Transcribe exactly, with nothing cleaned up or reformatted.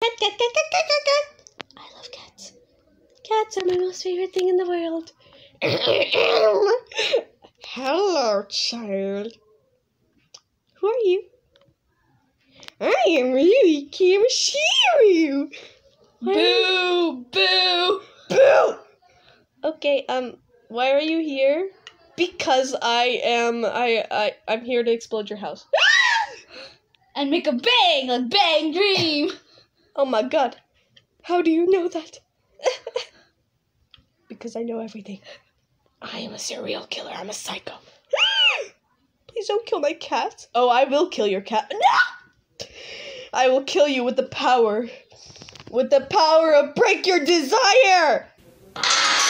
cat, cat, cat, cat, cat, cat, cat. I love cats. Cats are my most favorite thing in the world. Hello, child. Who are you? I am really Kamashiro. Boo! Boo! Boo! Okay, um, why are you here? Because I am, I, I, I'm here to explode your house. And make a bang, like bang dream. Oh my god. How do you know that? Because I know everything. I am a serial killer. I'm a psycho. Please don't kill my cat. Oh, I will kill your cat. No! I will kill you with the power. With the power of break your desire!